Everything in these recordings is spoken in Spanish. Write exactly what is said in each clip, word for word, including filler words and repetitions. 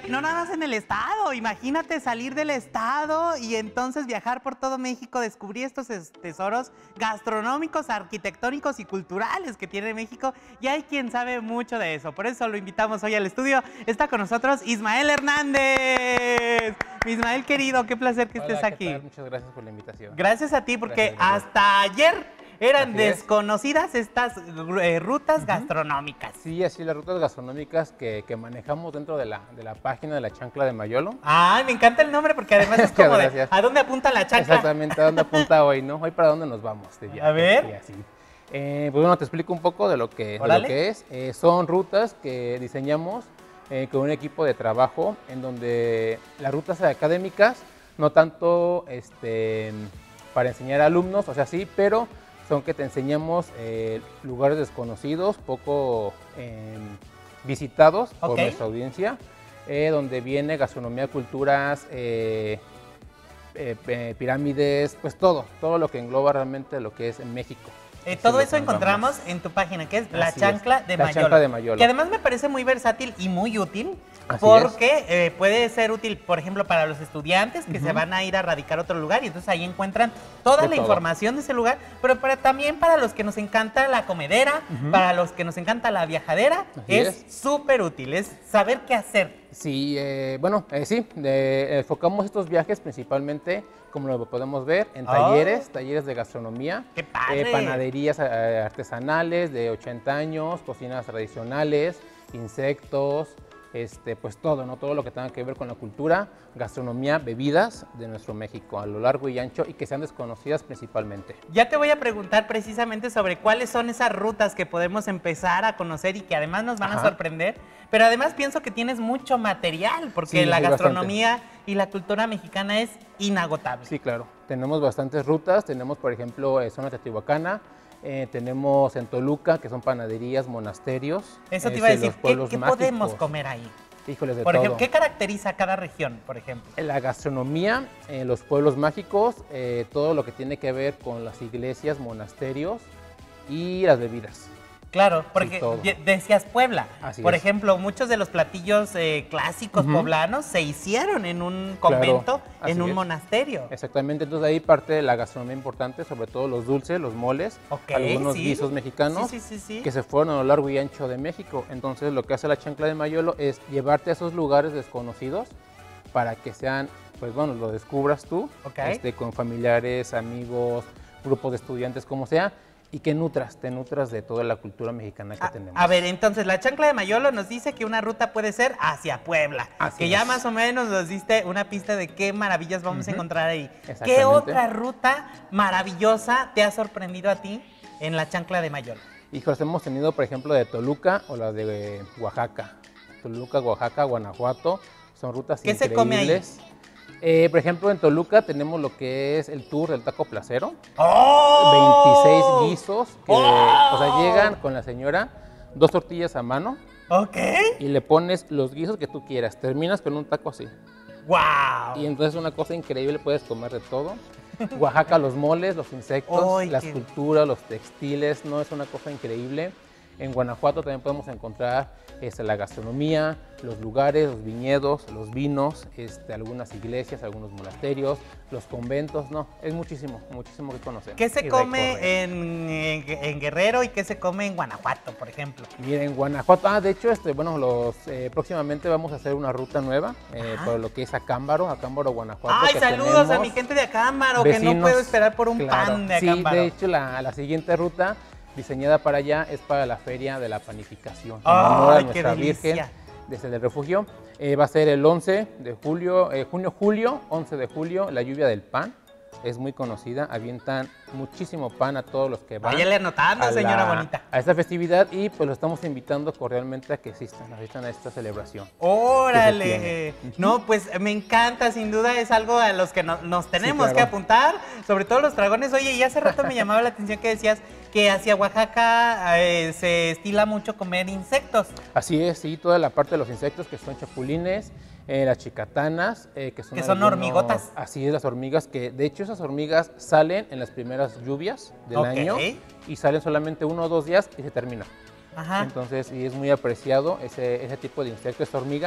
no nada más en el estado, imagínate salir del estado y entonces viajar por todo México, descubrir estos tesoros gastronómicos, arquitectónicos y culturales que tiene México. Y hay quien sabe mucho de eso, por eso lo invitamos hoy al estudio. Está con nosotros Ismael Hernández. Ismael querido, qué placer que Hola, estés ¿qué aquí. tal? Muchas gracias por la invitación. Gracias a ti, porque Gracias, gracias. hasta ayer eran Así es. desconocidas estas eh, rutas uh-huh. gastronómicas. Sí, así las rutas gastronómicas que, que manejamos dentro de la, de la página de la Chancla de Mayolo. Ah, me encanta el nombre porque además es como de, ¿a dónde apunta la chancla? Exactamente, ¿a dónde apunta hoy, no? Hoy para dónde nos vamos de viaje, A ver. y así. Eh, pues bueno, te explico un poco de lo que, de lo que es. Eh, son rutas que diseñamos eh, con un equipo de trabajo en donde las rutas académicas, no tanto este, para enseñar a alumnos, o sea, sí, pero son que te enseñamos eh, lugares desconocidos, poco eh, visitados por okay. nuestra audiencia, eh, donde viene gastronomía, culturas, eh, eh, eh, pirámides, pues todo, todo lo que engloba realmente lo que es en México. Eh, todo eso encontramos en tu página, que es La Así Chancla es, de La Mayolo. Chancla de Mayolo. Que además me parece muy versátil y muy útil. Así porque eh, puede ser útil, por ejemplo, para los estudiantes que uh-huh. se van a ir a radicar a otro lugar y entonces ahí encuentran toda de la todo. información de ese lugar, pero para, también para los que nos encanta la comedera, uh-huh. para los que nos encanta la viajadera, Así es súper útil, es saber qué hacer. Sí, eh, bueno, eh, sí, de, enfocamos estos viajes principalmente, como lo podemos ver, en talleres, oh. talleres de gastronomía, ¡Qué padre! Eh, panaderías eh, artesanales de ochenta años, cocinas tradicionales, insectos, Este, pues todo, ¿no? Todo lo que tenga que ver con la cultura, gastronomía, bebidas de nuestro México a lo largo y ancho y que sean desconocidas principalmente. Ya te voy a preguntar precisamente sobre cuáles son esas rutas que podemos empezar a conocer y que además nos van Ajá. a sorprender, pero además pienso que tienes mucho material porque sí, la gastronomía bastante. y la cultura mexicana es inagotable. Sí, claro. Tenemos bastantes rutas, tenemos por ejemplo eh, zona teotihuacana. Eh, tenemos en Toluca, que son panaderías, monasterios. Eso te iba a decir, ¿qué, ¿qué podemos comer ahí? Híjoles, de por todo. ejemplo, ¿qué caracteriza cada región, por ejemplo? La gastronomía, eh, los pueblos mágicos, eh, todo lo que tiene que ver con las iglesias, monasterios y las bebidas. Claro, porque sí, decías Puebla. Así Por es. ejemplo, muchos de los platillos eh, clásicos uh-huh. poblanos se hicieron en un convento, claro, en un es. monasterio. Exactamente, entonces ahí parte de la gastronomía importante, sobre todo los dulces, los moles, okay, algunos sí. guisos mexicanos sí, sí, sí, sí. que se fueron a lo largo y ancho de México. Entonces lo que hace la Chancla de Mayolo es llevarte a esos lugares desconocidos para que sean, pues bueno, lo descubras tú, okay. este, con familiares, amigos, grupos de estudiantes, como sea, y que nutras, te nutras de toda la cultura mexicana que a, tenemos. A ver, entonces la Chancla de Mayolo nos dice que una ruta puede ser hacia Puebla, Así que es. ya más o menos nos diste una pista de qué maravillas vamos uh-huh. a encontrar ahí. ¿Qué otra ruta maravillosa te ha sorprendido a ti en la Chancla de Mayolo? Hijos, hemos tenido, por ejemplo, de Toluca o la de Oaxaca. Toluca, Oaxaca, Guanajuato, son rutas ¿Qué increíbles. se come ahí? Eh, por ejemplo, en Toluca tenemos lo que es el tour del taco placero. ¡Oh! veintiséis guisos que, ¡Oh! o sea, llegan con la señora, dos tortillas a mano. Ok. Y le pones los guisos que tú quieras. Terminas con un taco así. ¡Wow! Y entonces es una cosa increíble, puedes comer de todo. Oaxaca, los moles, los insectos, ¡Ay, las qué... culturas, los textiles, no, es una cosa increíble. En Guanajuato también podemos encontrar este, la gastronomía, los lugares, los viñedos, los vinos, este, algunas iglesias, algunos monasterios, los conventos, no, es muchísimo, muchísimo que conocer. ¿Qué se come en, en, en Guerrero y qué se come en Guanajuato, por ejemplo? Mira, en Guanajuato, ah, de hecho, este, bueno, los, eh, próximamente vamos a hacer una ruta nueva eh, por lo que es Acámbaro, Acámbaro, Guanajuato. ¡Ay, saludos a mi gente de Acámbaro, vecinos, que no puedo esperar por un claro, pan de Acámbaro! Sí, de hecho, la, la siguiente ruta diseñada para allá es para la Feria de la Panificación. ¡Ay, en honor a qué nuestra delicia! Virgen desde el refugio. Eh, va a ser el once de julio, eh, junio, julio, once de julio, la lluvia del pan. Es muy conocida, avientan muchísimo pan a todos los que van. Váyale anotando, a señora la, bonita. A esta festividad y pues lo estamos invitando cordialmente a que asistan, asistan a esta celebración. ¡Órale! No, pues me encanta, sin duda es algo a los que no, nos tenemos sí, claro. que apuntar, sobre todo los dragones. Oye, y hace rato me llamaba la atención que decías que hacia Oaxaca eh, se estila mucho comer insectos. Así es, sí, toda la parte de los insectos que son chapulines, eh, las chicatanas, eh, que son, que son algunos, hormigotas. Así es, las hormigas, que de hecho esas hormigas salen en las primeras lluvias del okay. año y salen solamente uno o dos días y se termina. Ajá. Entonces, y es muy apreciado ese, ese tipo de insecto, esta hormiga.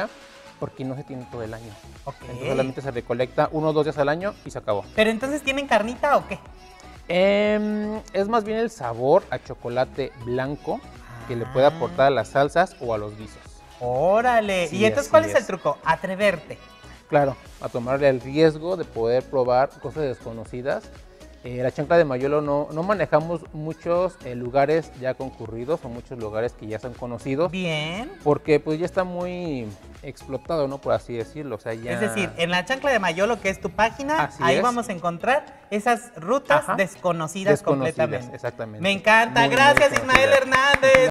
porque no se tiene todo el año. Ok. Entonces solamente se recolecta uno o dos días al año y se acabó. ¿Pero entonces tienen carnita o qué? Eh, es más bien el sabor a chocolate blanco que le puede aportar a las salsas o a los guisos. Órale. Sí, ¿Y entonces cuál es. es el truco? Atreverte. Claro, a tomarle el riesgo de poder probar cosas desconocidas. Eh, la chancla de Mayolo no, no manejamos muchos eh, lugares ya concurridos o muchos lugares que ya son conocidos. Bien. Porque pues ya está muy explotado, ¿no? Por así decirlo. O sea, ya... Es decir, en la Chancla de Mayolo, que es tu página, Así ahí es. vamos a encontrar esas rutas Ajá. desconocidas, Desconocidas, completamente. exactamente. Me encanta. Muy, muy Gracias, desconocidas. Ismael Hernández.